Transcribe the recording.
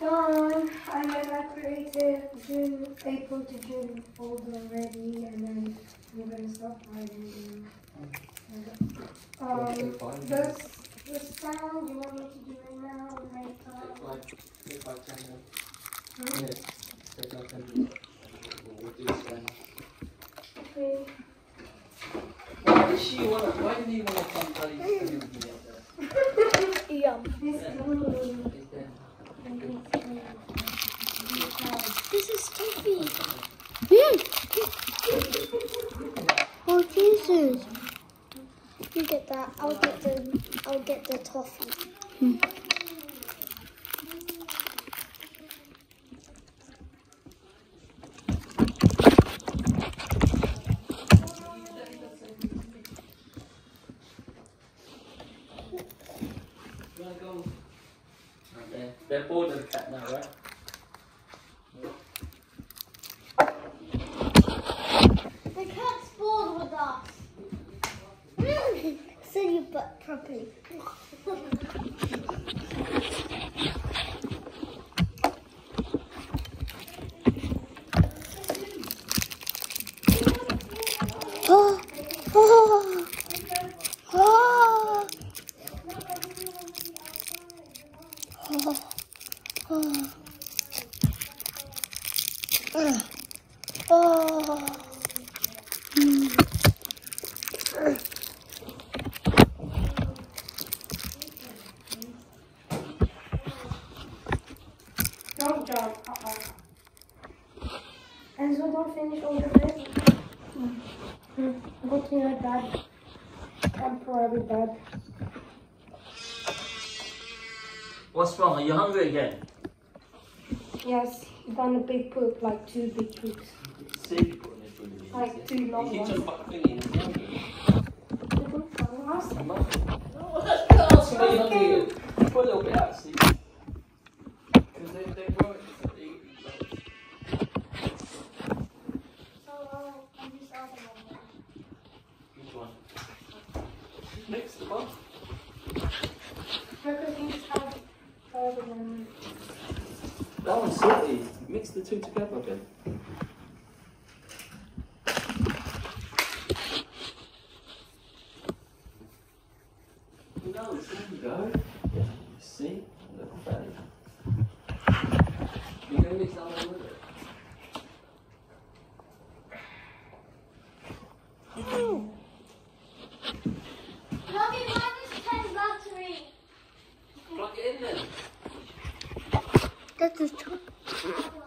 And then I created June, April to June folder already, and then I'm gonna start writing. The sound you want me to do it now? Take like 10 minutes. Take like 10 minutes. We'll do this then. Okay. Why did you want to come bloody with me up there? Yeah. This is toffee. Oh Jesus! You get that. I'll get the toffee. They're bored of the cat now, right? The cat's bored with us. So you butt properly. Oh, oh, oh. Don't jump. And so don't finish all the bed. Go to your dad. Temporary dad. What's wrong? Are you hungry again? Yes, he done a big poop, like 2 big poops. See? Like 2 long You ones. keep on thinking he's hungry. Ask him. Ask him, are you hungry? Put a little bit out, see? Because they grow it. Which one? Mix the both. That one's salty. Mix the two together again. No, there you go. See? Little fatty. You're going to mix that one with it. Mommy, why is 10 battery? Plug it in then. That is true.